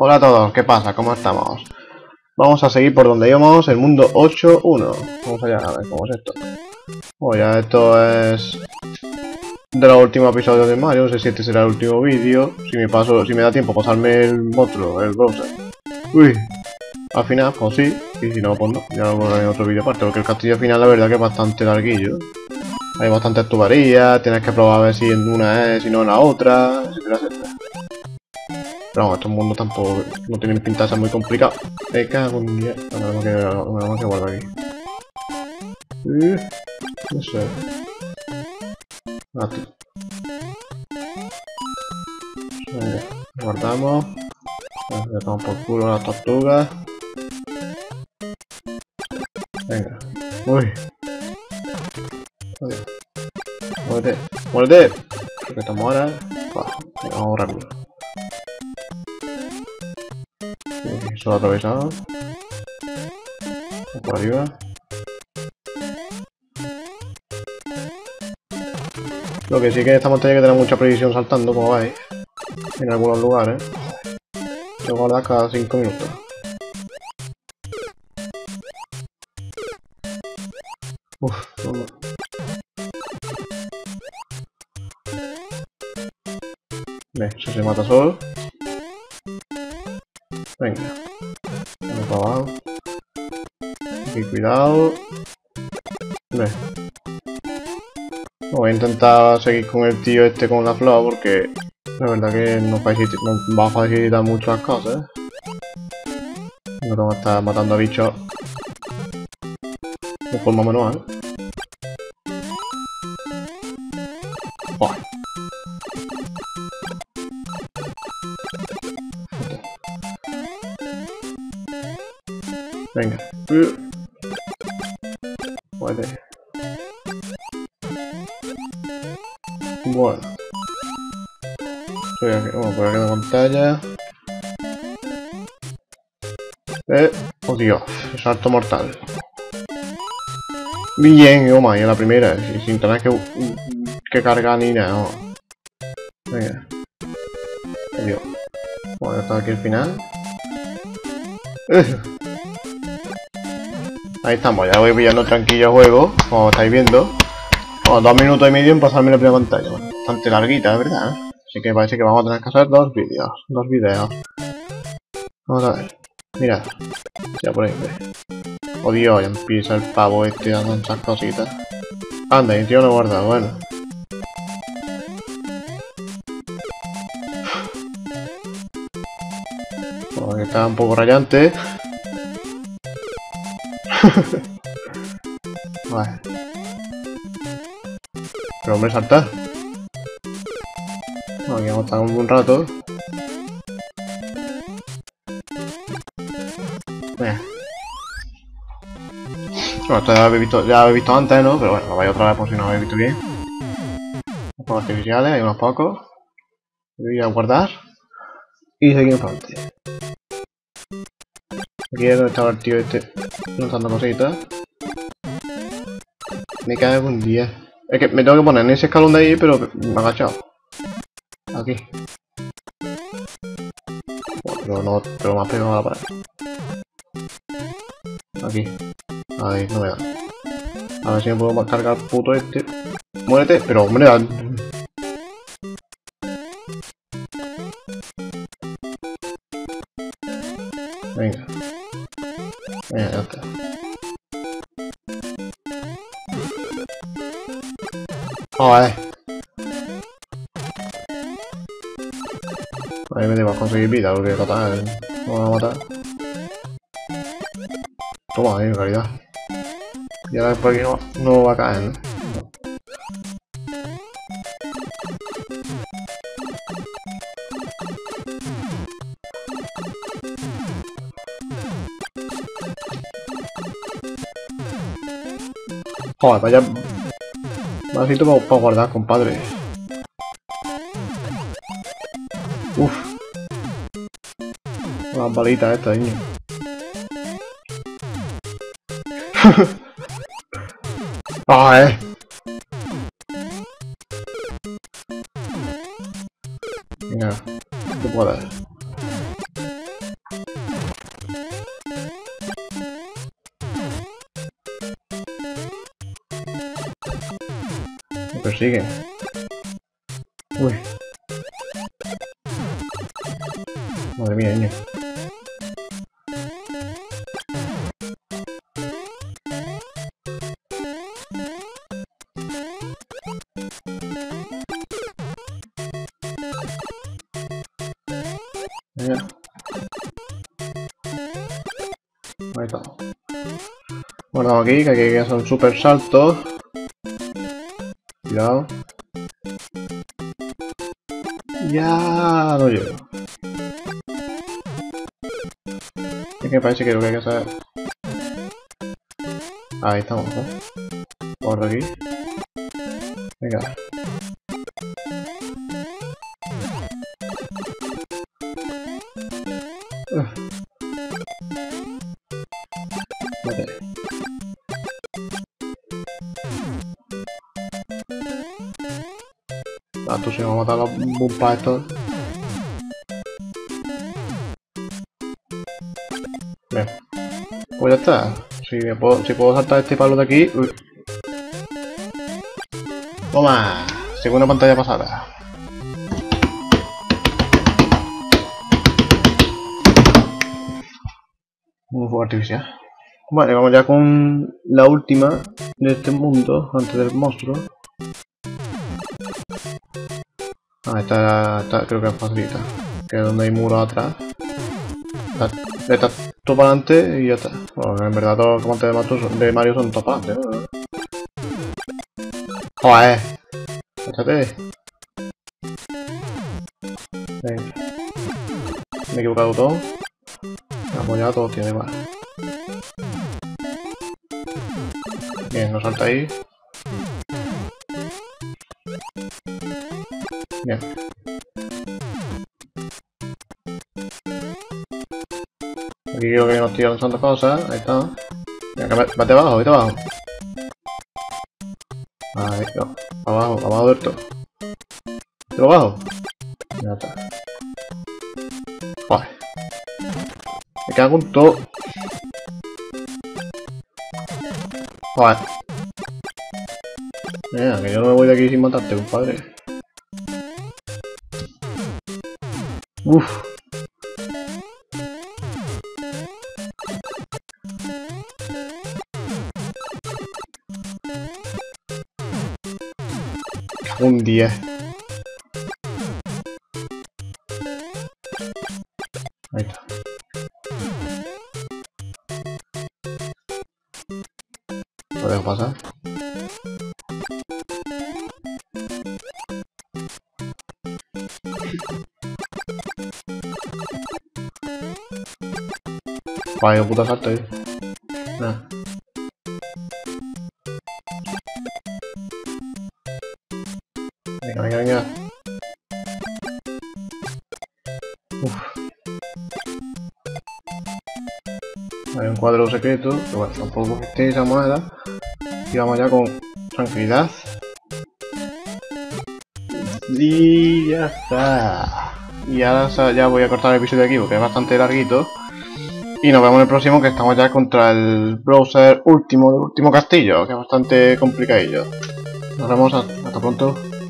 Hola a todos, ¿qué pasa? ¿Cómo estamos? Vamos a seguir por donde íbamos, el mundo 8.1. Vamos allá, a ver cómo es esto. Oh, ya esto es de los últimos episodios de Mario, no sé si este será el último vídeo. Si me da tiempo pasarme el monstruo, el Bowser. Uy, al final, pues sí, y si no, pues no, ya lo volveré en otro vídeo aparte, porque el castillo final la verdad que es bastante larguillo. Hay bastantes tuberías, tienes que probar a ver si en una es, si no en la otra, etcétera, etcétera. Pero vamos, estos mundos tampoco no tienen pinta de ser muy complicados. Me cago en día. Tenemos que guardar aquí. No sé. Aquí. Venga, guardamos. Le damos por culo a las tortugas. Venga. Uy. Muérete. Muérete. Que te mueras. Venga, vamos rápido. Solo atravesado. Por arriba. Lo que sí que esta montaña hay que tener mucha precisión saltando, como veis. En algunos lugares. Tengo que guardar cada 5 minutos. Uff, vamos. Ve, eso se mata solo. Venga. Vamos para abajo. Aquí, cuidado. Ve. Voy a intentar seguir con el tío este con la flor porque la verdad que nos va a facilitar mucho las cosas. No tengo que estar matando a bichos de forma manual. Oh. Venga. Muerte. Bueno. Estoy aquí. Vamos a poner la pantalla. Oh Dios, salto mortal. Bien, oh my, en la primera, sin tener que cargar ni nada. Oh. Venga. Oh Dios. Bueno, está aquí el final. Ahí estamos, ya voy pillando tranquilo el juego, como estáis viendo. Bueno, 2 minutos y medio en pasarme la primera pantalla. Bastante larguita, ¿verdad? Así que parece que vamos a tener que hacer dos vídeos. Vamos a ver. Mira. Ya por ahí, ve. Oh Dios, ya empieza el pavo este a lanzar cositas. Anda, y tío no guarda, bueno. Bueno, que está un poco rayante. Vale. Pero hombre, salta. Bueno, aquí vamos a estar un rato. Venga. Bueno, esto ya lo habéis visto antes, ¿no? Pero bueno, lo vais otra vez por si no lo habéis visto bien. Los fuegos artificiales, hay unos pocos. Voy a guardar. Y seguimos para adelante. Aquí es donde estaba el tío este lanzando cositas. Me cago en 10. Es que me tengo que poner en ese escalón de ahí, pero me he agachado. Aquí. Bueno, pero me ha pegado a la pared. Aquí. Ahí, no me da. A ver si me puedo cargar puto este. Muérete, pero hombre, venga. Venga, ya está. Joder. Ahí me tengo que conseguir vida porque total no me va a matar. Toma, ahí, en realidad. Y ahora por aquí no va a caer, ¿no? Joder, vaya vasito para guardar, compadre. Uff. Las balitas estas, niño. ¡Ah, Venga, tú puedes. persiguen. Uy. Madre mía, niño. Mira. Ahí está. Guardamos aquí, que aquí hay que hacer un super salto. Cuidado. Ya no llego. Es que parece que lo que hay que hacer. Ahí estamos, ¿no? Por aquí. Venga. Vete. Ah, tú si vamos a matar a los bumpas estos. Bien. Pues ya está. Si puedo saltar este palo de aquí. Uy. Toma. Segunda pantalla pasada. Un fuego artificial. Vale, vamos ya con la última de este mundo, antes del monstruo. Ah, esta creo que es facilita. Que es donde hay muros atrás. Está todo para adelante y ya está. Bueno, en verdad todos los combates de Mario son todo para adelante, ¿no? ¡Joder! ¡Échate! Venga. Me he equivocado todo. Vamos ya, todos tiene igual. Bien, no salta ahí. Bien. Aquí creo que no estoy avanzando cosas. Ahí está. Venga, vete abajo, vete abajo. Ahí, no. Abajo del todo. ¿Pero abajo? Ya está. Joder. Me cago en todo. Joder. Mira, que yo no me voy de aquí sin matarte, compadre. Uff. Un 10. Ahí está. Lo dejo pasar. Vaya puta salto ahí. Nah. Venga, venga, venga. Uf. Hay un cuadro secreto, pero bueno, tampoco que esté esa moneda. Y vamos ya con tranquilidad. Y ya está. Y ahora ya voy a cortar el episodio de aquí porque es bastante larguito. Y nos vemos en el próximo, que estamos ya contra el browser último del último castillo, que es bastante complicadillo. Nos vemos, hasta pronto.